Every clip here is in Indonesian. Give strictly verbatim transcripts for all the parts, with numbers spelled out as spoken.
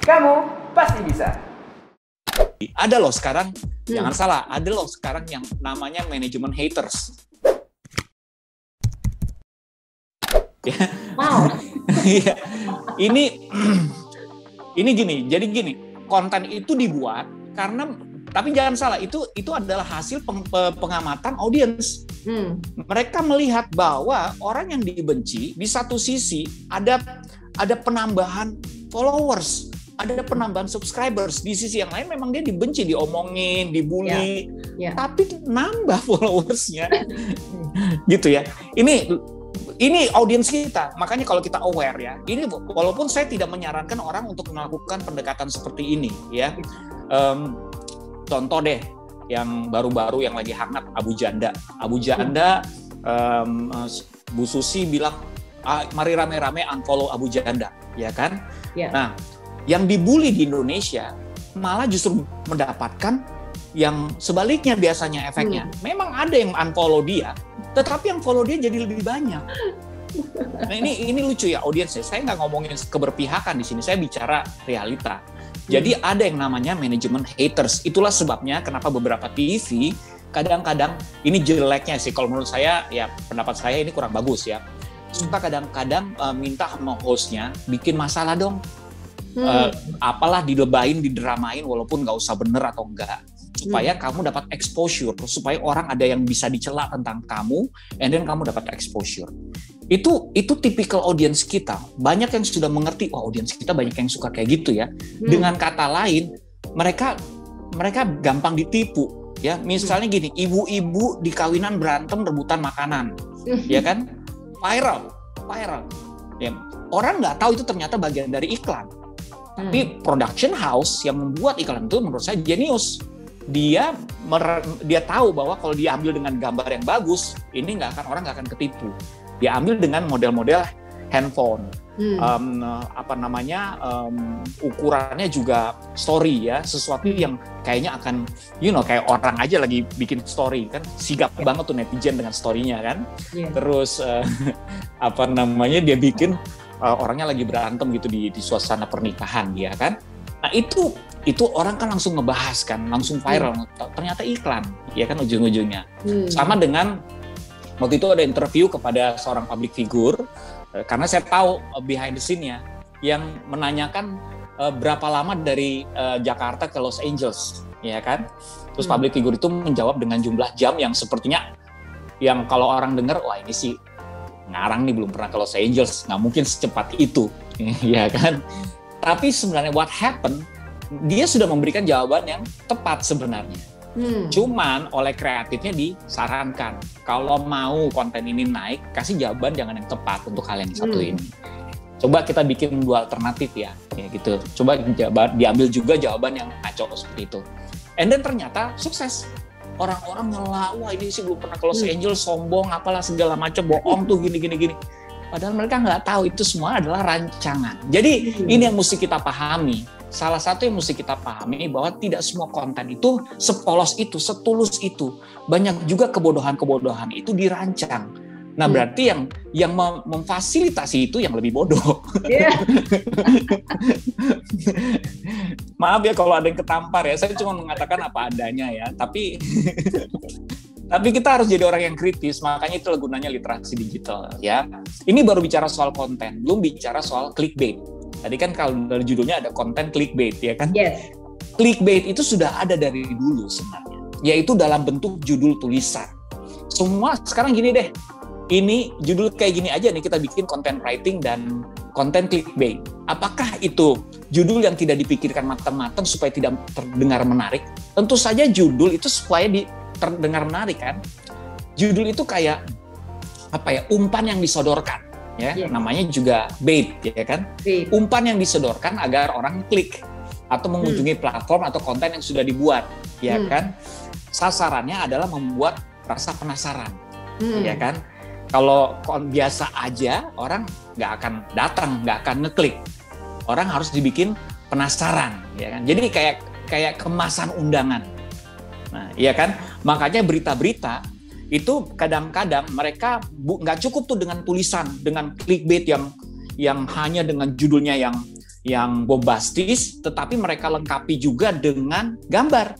Kamu pasti bisa. Ada loh sekarang, Hmm. jangan salah, ada loh sekarang yang namanya manajemen haters. Ya. Wow. Iya. ini ini gini, jadi gini, konten itu dibuat karena, tapi jangan salah, itu itu adalah hasil peng, pe- pengamatan audiens. Hmm. Mereka melihat bahwa orang yang dibenci di satu sisi ada ada penambahan followers, ada penambahan subscribers. Di sisi yang lain memang dia dibenci, diomongin, dibully, Ya, ya. tapi nambah followersnya, gitu ya. Ini ini audiens kita. Makanya kalau kita aware ya, ini walaupun saya tidak menyarankan orang untuk melakukan pendekatan seperti ini, ya. Um, contoh deh, yang baru-baru yang lagi hangat, Abu Janda. Abu Janda, um, Bu Susi bilang, ah, mari rame-rame unfollow Abu Janda, ya kan? Ya. Nah, yang dibully di Indonesia malah justru mendapatkan yang sebaliknya biasanya efeknya. Hmm. Memang ada yang unfollow dia, tetapi yang follow dia jadi lebih banyak. Nah ini ini lucu ya audiensnya. Saya nggak ngomongin keberpihakan di sini, saya bicara realita. Jadi hmm. ada yang namanya manajemen haters. Itulah sebabnya kenapa beberapa T V kadang-kadang, ini jeleknya sih kalau menurut saya, ya pendapat saya ini kurang bagus ya. Suka kadang-kadang uh, minta sama hostnya bikin masalah dong. Hmm. Uh, apalah dilebain, didramain walaupun nggak usah bener atau enggak, supaya hmm. kamu dapat exposure, supaya orang ada yang bisa dicela tentang kamu, and then kamu dapat exposure. Itu itu tipikal audience kita. Banyak yang sudah mengerti, oh audience kita banyak yang suka kayak gitu ya. Hmm. Dengan kata lain, mereka mereka gampang ditipu ya. Misalnya gini, ibu-ibu di kawinan berantem rebutan makanan, ya kan? Viral, viral. Ya, orang nggak tahu itu ternyata bagian dari iklan. Tapi hmm. production house yang membuat iklan itu menurut saya jenius. Dia mer- dia tahu bahwa kalau dia ambil dengan gambar yang bagus, ini nggak akan orang nggak akan ketipu. Dia ambil dengan model-model handphone, hmm. um, apa namanya, um, ukurannya juga story ya, sesuatu yang kayaknya akan, you know, kayak orang aja lagi bikin story kan, sigap yeah. banget tuh netizen dengan story-nya kan. Yeah. Terus uh, apa namanya, dia bikin uh, orangnya lagi berantem gitu di, di suasana pernikahan ya kan. Nah itu itu orang kan langsung ngebahas kan, langsung viral. Hmm. Ternyata iklan, ya kan ujung-ujungnya. Hmm. Sama dengan waktu itu ada interview kepada seorang public figure, karena saya tahu behind the scene-nya, yang menanyakan uh, berapa lama dari uh, Jakarta ke Los Angeles, ya kan? Terus hmm. public figure itu menjawab dengan jumlah jam yang sepertinya, yang kalau orang dengar, wah ini sih ngarang nih, belum pernah ke Los Angeles, nggak mungkin secepat itu, ya kan? Tapi sebenarnya what happened, dia sudah memberikan jawaban yang tepat sebenarnya. Hmm. Cuman oleh kreatifnya disarankan, kalau mau konten ini naik, kasih jawaban jangan yang tepat untuk hal yang satu hmm. ini. Coba kita bikin dua alternatif ya, ya gitu. Coba jawaban, diambil juga jawaban yang ngaco seperti itu. And then ternyata sukses. Orang-orang ngelak, wah ini sih belum pernah ke Los Angeles, sombong, apalah segala macam, bohong tuh gini-gini-gini. Padahal mereka nggak tahu itu semua adalah rancangan. Jadi hmm. ini yang mesti kita pahami. Salah satu yang mesti kita pahami bahwa tidak semua konten itu sepolos itu, setulus itu. Banyak juga kebodohan-kebodohan itu dirancang. Nah hmm. berarti yang yang mem- memfasilitasi itu yang lebih bodoh. Yeah. Maaf ya kalau ada yang ketampar ya, saya cuma mengatakan apa adanya ya. Tapi tapi kita harus jadi orang yang kritis, makanya itu gunanya literasi digital ya. Ini baru bicara soal konten, belum bicara soal clickbait. Tadi kan kalau dari judulnya ada konten clickbait ya kan? Yes. Clickbait itu sudah ada dari dulu sebenarnya, yaitu dalam bentuk judul tulisan. Semua sekarang gini deh, ini judul kayak gini aja nih kita bikin content writing dan konten clickbait. Apakah itu judul yang tidak dipikirkan matang-matang supaya tidak terdengar menarik? Tentu saja judul itu supaya di, terdengar menarik kan? Judul itu kayak apa ya, umpan yang disodorkan. Ya, yeah. Namanya juga bait, ya kan? Bait. Umpan yang disodorkan agar orang klik atau mengunjungi hmm. platform atau konten yang sudah dibuat, ya hmm. kan? Sasarannya adalah membuat rasa penasaran, hmm. ya kan? Kalau biasa aja orang nggak akan datang, nggak akan ngeklik. Orang harus dibikin penasaran, ya kan? Jadi kayak kayak kemasan undangan, nah, ya kan? Makanya berita-berita itu kadang-kadang mereka nggak cukup tuh dengan tulisan, dengan clickbait yang yang hanya dengan judulnya yang yang bombastis, tetapi mereka lengkapi juga dengan gambar,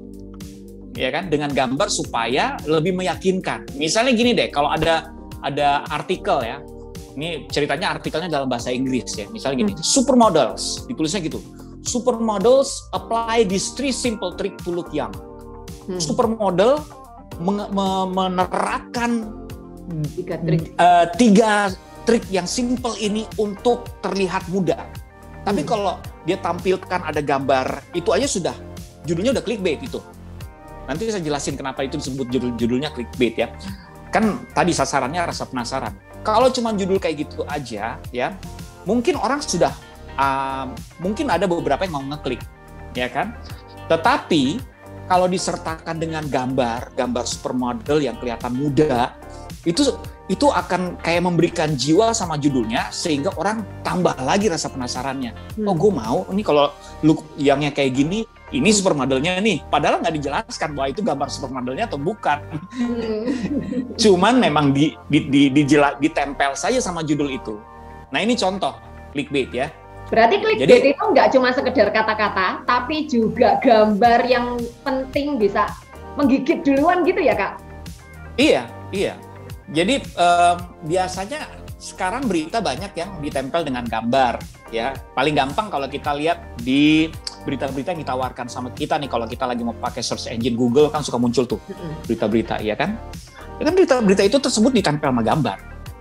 ya kan? Dengan gambar supaya lebih meyakinkan. Misalnya gini deh, kalau ada ada artikel ya, ini ceritanya artikelnya dalam bahasa Inggris ya, misalnya gini, hmm. supermodels, ditulisnya gitu, supermodels apply these three simple trick to look young. Hmm. Supermodel men- men- menerapkan tiga trik. Uh, tiga trik yang simple ini untuk terlihat muda. Tapi hmm. kalau dia tampilkan ada gambar, itu aja sudah, judulnya udah clickbait itu. Nanti saya jelasin kenapa itu disebut judul-judulnya clickbait ya. Kan tadi sasarannya rasa penasaran. Kalau cuma judul kayak gitu aja ya, mungkin orang sudah, uh, mungkin ada beberapa yang mau ngeklik, ya kan? Tetapi kalau disertakan dengan gambar, gambar supermodel yang kelihatan muda, itu itu akan kayak memberikan jiwa sama judulnya sehingga orang tambah lagi rasa penasarannya. Hmm. Oh, gue mau ini kalau look yangnya kayak gini, ini supermodelnya nih. Padahal nggak dijelaskan bahwa itu gambar supermodelnya atau bukan. Hmm. Cuman memang di, di, di, di, di, ditempel saja sama judul itu. Nah ini contoh clickbait ya. Berarti clickbait Jadi, itu nggak cuma sekedar kata-kata, tapi juga gambar yang penting bisa menggigit duluan gitu ya, Kak? Iya, iya. Jadi um, biasanya sekarang berita banyak yang ditempel dengan gambar, ya. Paling gampang kalau kita lihat di berita-berita yang ditawarkan sama kita nih, kalau kita lagi mau pakai search engine Google kan suka muncul tuh berita-berita, ya kan? Ya kan berita-berita itu tersebut ditempel sama gambar.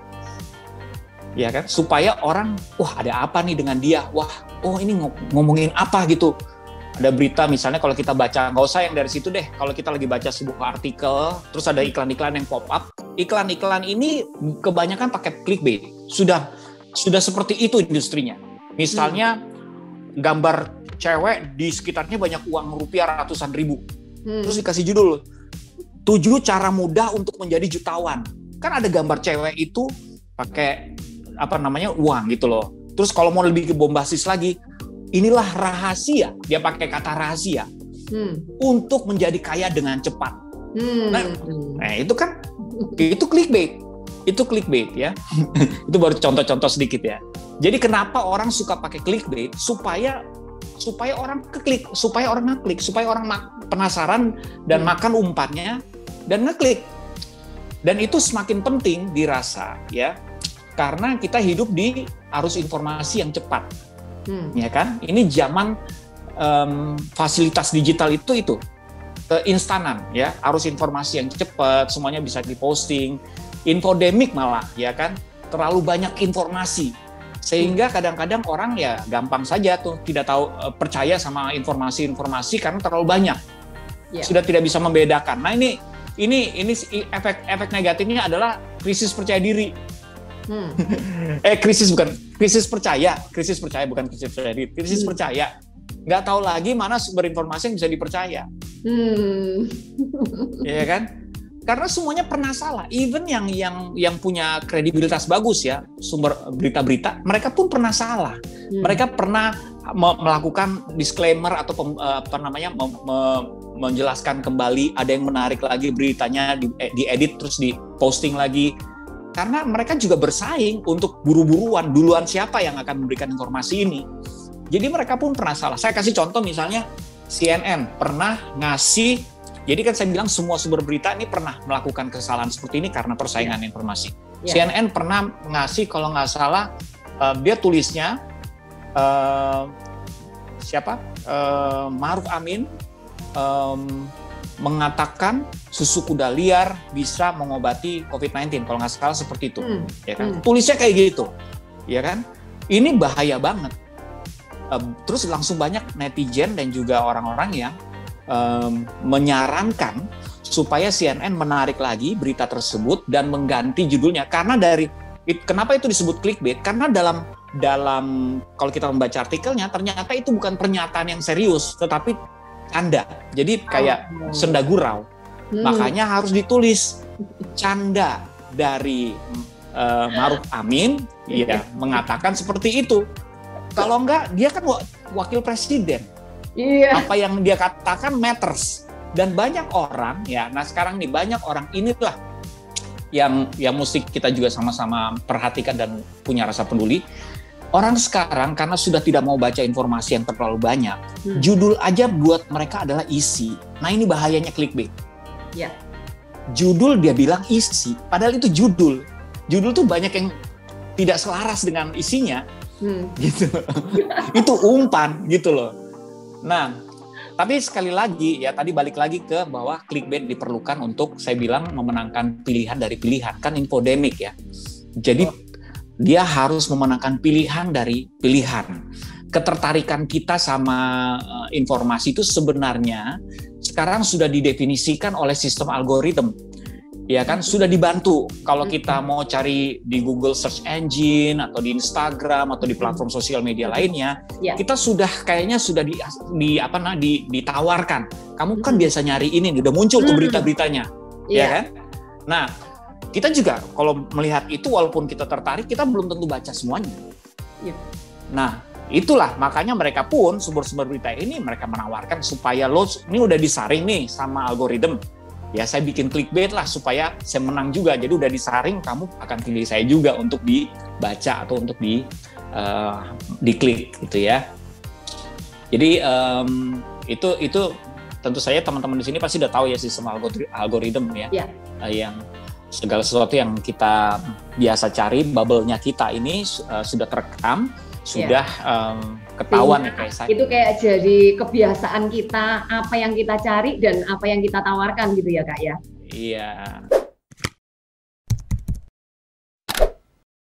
Ya kan, supaya orang, wah ada apa nih dengan dia, wah, oh ini ngomongin apa gitu. Ada berita misalnya kalau kita baca, nggak usah yang dari situ deh, kalau kita lagi baca sebuah artikel, terus ada iklan-iklan yang pop up, iklan-iklan ini kebanyakan pakai clickbait, sudah sudah seperti itu industrinya. Misalnya hmm. gambar cewek di sekitarnya banyak uang rupiah ratusan ribu, hmm. terus dikasih judul, tujuh cara mudah untuk menjadi jutawan. Kan ada gambar cewek itu pakai apa namanya uang gitu loh. Terus kalau mau lebih ke bombastis lagi, inilah rahasia, dia pakai kata rahasia hmm. untuk menjadi kaya dengan cepat. Hmm. Nah, nah itu kan itu clickbait, itu clickbait ya. Itu baru contoh-contoh sedikit ya. Jadi kenapa orang suka pakai clickbait supaya supaya orang keklik, supaya orang ngeklik, supaya orang penasaran dan hmm. makan umpannya dan ngeklik. Dan itu semakin penting dirasa ya. Karena kita hidup di arus informasi yang cepat, hmm. ya kan? Ini zaman um, fasilitas digital itu itu keinstanan, ya, arus informasi yang cepat, semuanya bisa diposting, infodemik malah, ya kan? Terlalu banyak informasi, sehingga kadang-kadang orang ya gampang saja tuh tidak tahu uh, percaya sama informasi-informasi karena terlalu banyak, yeah. sudah tidak bisa membedakan. Nah ini ini ini efek efek negatifnya adalah krisis percaya diri. Hmm. eh krisis bukan krisis percaya krisis percaya bukan krisis percaya diri krisis hmm. percaya nggak tahu lagi mana sumber informasi yang bisa dipercaya, hmm. ya kan, karena semuanya pernah salah. Even yang yang yang punya kredibilitas bagus ya sumber berita-berita, mereka pun pernah salah. hmm. Mereka pernah me- melakukan disclaimer atau pem, apa namanya me- me- menjelaskan kembali, ada yang menarik lagi beritanya di, eh, diedit terus diposting lagi. Karena mereka juga bersaing untuk buru-buruan, duluan siapa yang akan memberikan informasi ini. Jadi mereka pun pernah salah. Saya kasih contoh misalnya C N N pernah ngasih, jadi kan saya bilang semua sumber berita ini pernah melakukan kesalahan seperti ini karena persaingan yeah. informasi. Yeah. C N N pernah ngasih kalau nggak salah, uh, dia tulisnya, uh, siapa? Uh, Ma'ruf Amin, um, mengatakan susu kuda liar bisa mengobati covid sembilan belas, kalau nggak salah seperti itu, hmm. ya kan? Hmm. Tulisnya kayak gitu, ya kan? Ini bahaya banget. Um, terus langsung banyak netizen dan juga orang-orang yang um, menyarankan supaya C N N menarik lagi berita tersebut dan mengganti judulnya. Karena dari it, kenapa itu disebut clickbait? Karena dalam dalam kalau kita membaca artikelnya ternyata itu bukan pernyataan yang serius, tetapi canda, jadi kayak oh. senda gurau, hmm. makanya harus ditulis canda dari uh, Ma'ruf Amin, ya mengatakan seperti itu. Kalau enggak, dia kan wakil presiden, yeah. apa yang dia katakan matters. Dan banyak orang, ya, nah sekarang nih banyak orang inilah yang yang mesti kita juga sama-sama perhatikan dan punya rasa peduli. Orang sekarang karena sudah tidak mau baca informasi yang terlalu banyak, hmm. judul aja buat mereka adalah isi. Nah ini bahayanya clickbait. Ya. Judul dia bilang isi, padahal itu judul. Judul tuh banyak yang tidak selaras dengan isinya, hmm. gitu. Itu umpan, gitu loh. Nah, tapi sekali lagi ya tadi balik lagi ke bahwa clickbait diperlukan untuk saya bilang memenangkan pilihan dari pilihan, kan infodemic ya. Jadi oh. dia harus memenangkan pilihan dari pilihan. Ketertarikan kita sama uh, informasi itu sebenarnya sekarang sudah didefinisikan oleh sistem algoritma. Ya kan, sudah dibantu. Kalau kita mau cari di Google Search Engine atau di Instagram atau di platform sosial media lainnya, ya. Kita sudah kayaknya sudah di, di apa nah di, ditawarkan. Kamu kan biasa nyari ini, udah muncul tuh berita-beritanya. Ya. Ya kan? Nah, kita juga kalau melihat itu walaupun kita tertarik, kita belum tentu baca semuanya. Ya. Nah, itulah makanya mereka pun sumber-sumber berita ini mereka menawarkan supaya lo ini udah disaring nih sama algoritma. Ya saya bikin clickbait lah supaya saya menang juga. Jadi udah disaring, kamu akan pilih saya juga untuk dibaca atau untuk di uh, diklik gitu ya. Jadi um, itu itu tentu saja teman-teman di sini pasti udah tahu ya sistem algoritma ya. Ya. Uh, yang segala sesuatu yang kita biasa cari, bubble-nya kita ini uh, sudah terekam, sudah ya. um, ketahuan ya kayak saya. Itu kayak jadi kebiasaan kita, apa yang kita cari dan apa yang kita tawarkan gitu ya Kak ya. Iya.